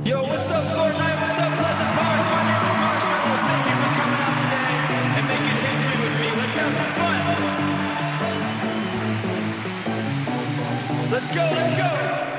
Yo, what's up, Fortnite? What's up, Pleasant Park? My name is Marshmello. Thank you for coming out today and making history with me. Let's have some fun. Let's go, let's go.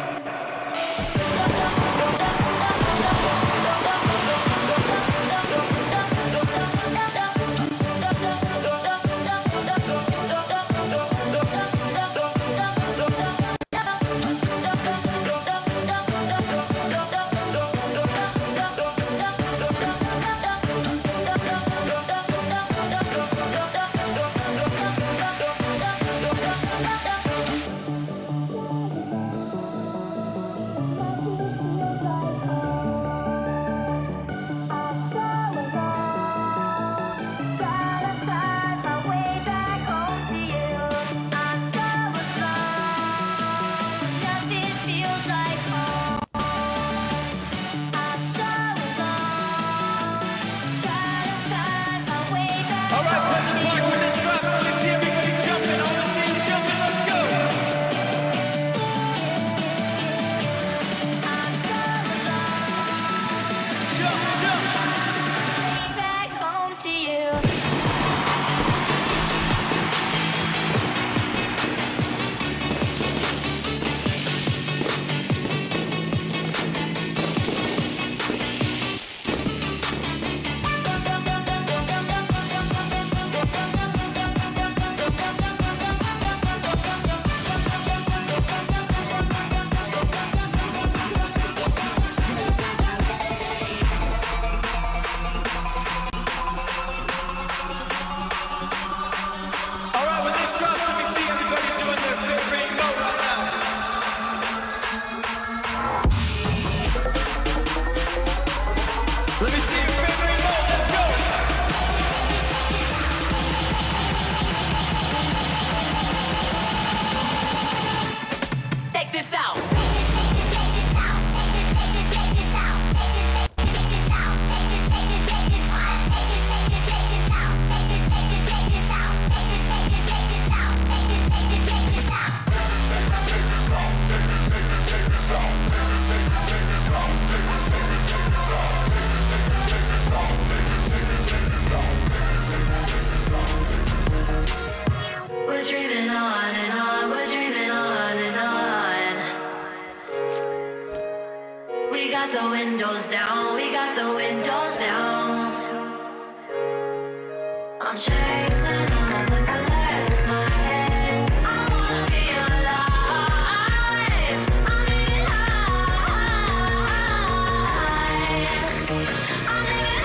The windows down, we got the windows down. I'm chasing all the colors in my head. I wanna be alive. I'm living high. I'm living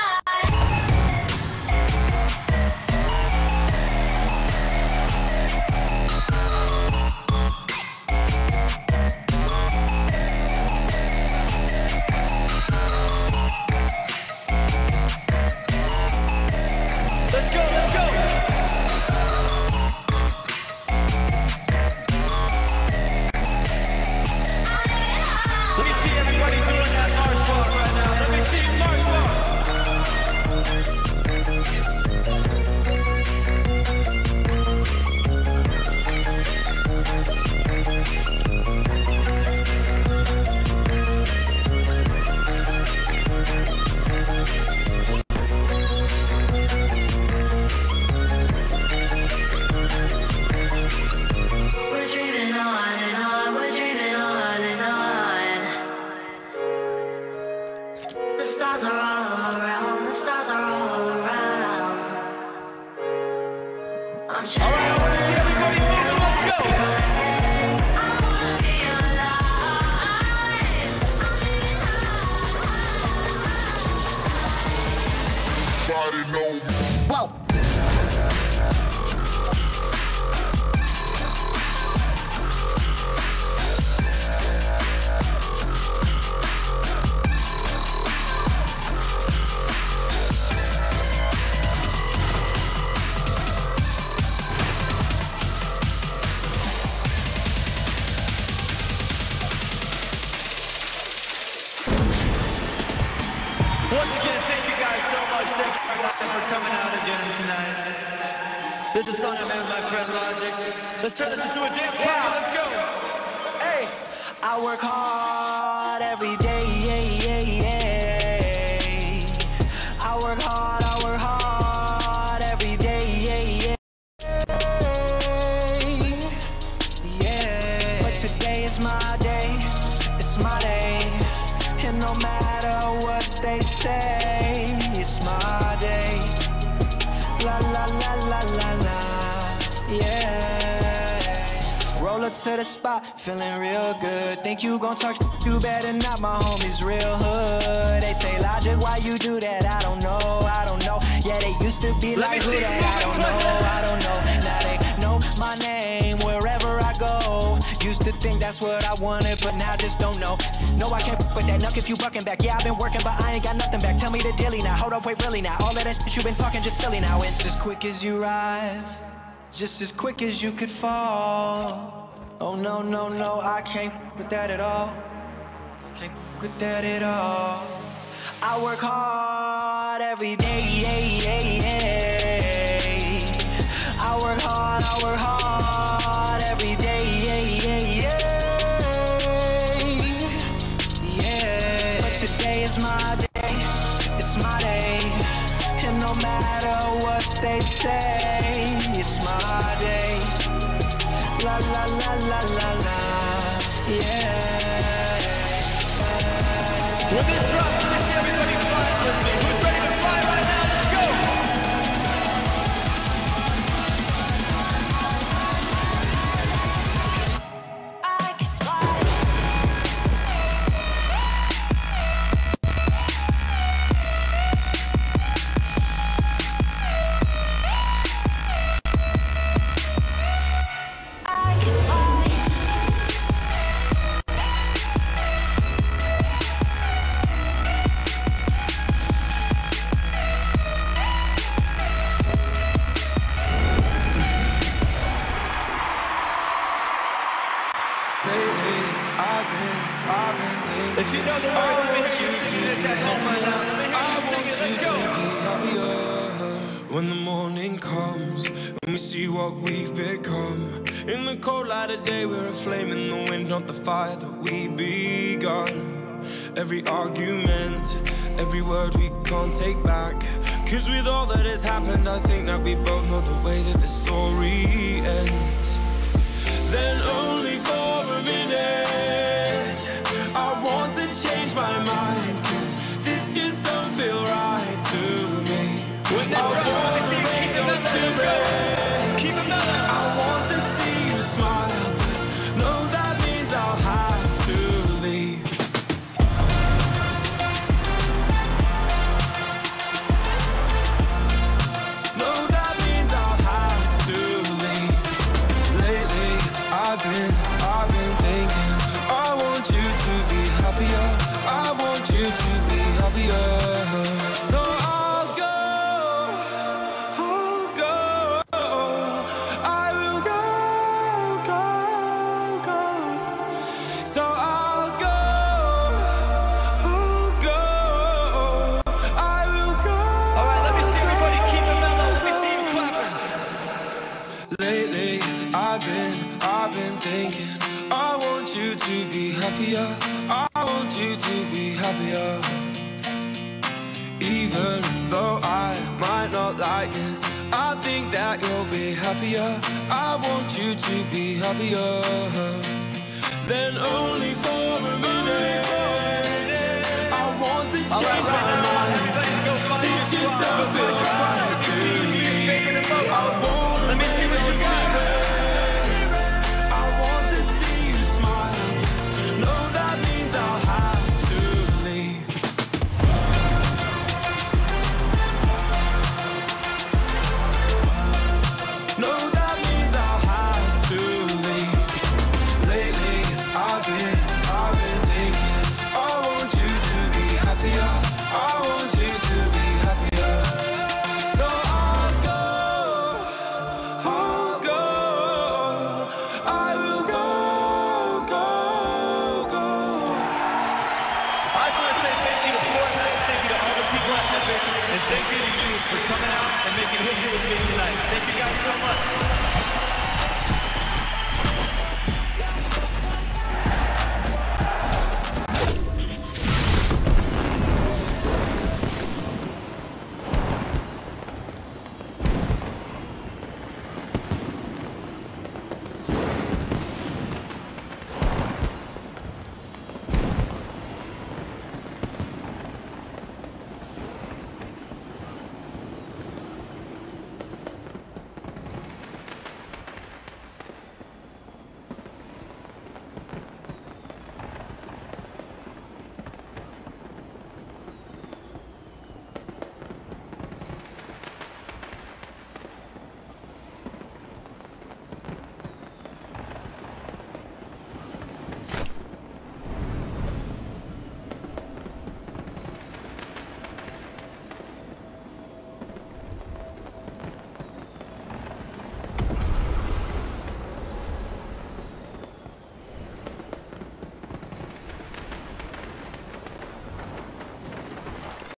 Let's go, let's go! Let me see everybody doing that march walk right now. Let me see you march walk. The stars are all around, the stars are all around. I'm chasing. All right, I want to see everybody moving. Let's go. I wanna be alive. Body know. Whoa. Once again, thank you guys so much. Thank you for coming out again tonight. This is a song I made with my friend Logic. Let's turn this into a damn party. Let's go. Hey, I work hard every day. to the spot, feeling real good. Think you gon' talk, you better not, my homies real hood. They say, Logic, why you do that? I don't know, I don't know. Yeah, they used to be like, who that? I don't know. Now they know my name wherever I go. Used to think that's what I wanted, but now just don't know. No, I can't f with that, nuck if you bucking back. Yeah, I've been working, but I ain't got nothing back. Tell me the dilly now, hold up, wait, really now. All of that shit you been talking just silly now. It's as quick as you rise, just as quick as you could fall. Oh no, no, no, I can't f with that at all. Can't f with that at all. I work hard every day, I work hard every day, yeah. But today is my day, it's my day. And no matter what they say, it's my day. La la la la la la, yeah. When this drops, let me see everybody fly with me. Who's ready to fly right now? Let's go! I can fly. I can fly. If you know the words, let me hear you singing this at home right now. Let me hear you sing it. Let's go! When the morning comes, when we see what we've become. In the cold light of day, we're a flame in the wind, not the fire that we begun. Every argument, every word we can't take back. Cause with all that has happened, I think that we both know the way that the story ends. Then only for a minute, I want to change my mind, cause this just don't feel right to me. When this drops, let me see you keep it mellow. Let's go! Keep it mellow. I want to see you smile, but no, that means I'll have to leave. No, that means I'll have to leave. Lately, I've been thinking, I want you to be happier. I want you to be happier. So I'll go. I will go. So I'll go. I will go. All right, let me see everybody keep it mellow. Let me see you clapping. Lately, I've been thinking, I want you to be happier. I want you to be happier. Even though I might not like this, I think that you'll be happier. I want you to be happier. Then only for a minute, I want to change my mind. This just don't feel right to me. I want Let me see what you got. I want to see you smile. No, that means I'll have to leave. No, that means I'll have to leave. Lately, I've been thinking, I want you to be happier. I want you to be happier. So I'll go. I will go. I just want to say thank you to Fortnite, thank you to all the people at Epic, and thank you to you for coming out and making history with me tonight. Thank you guys so much.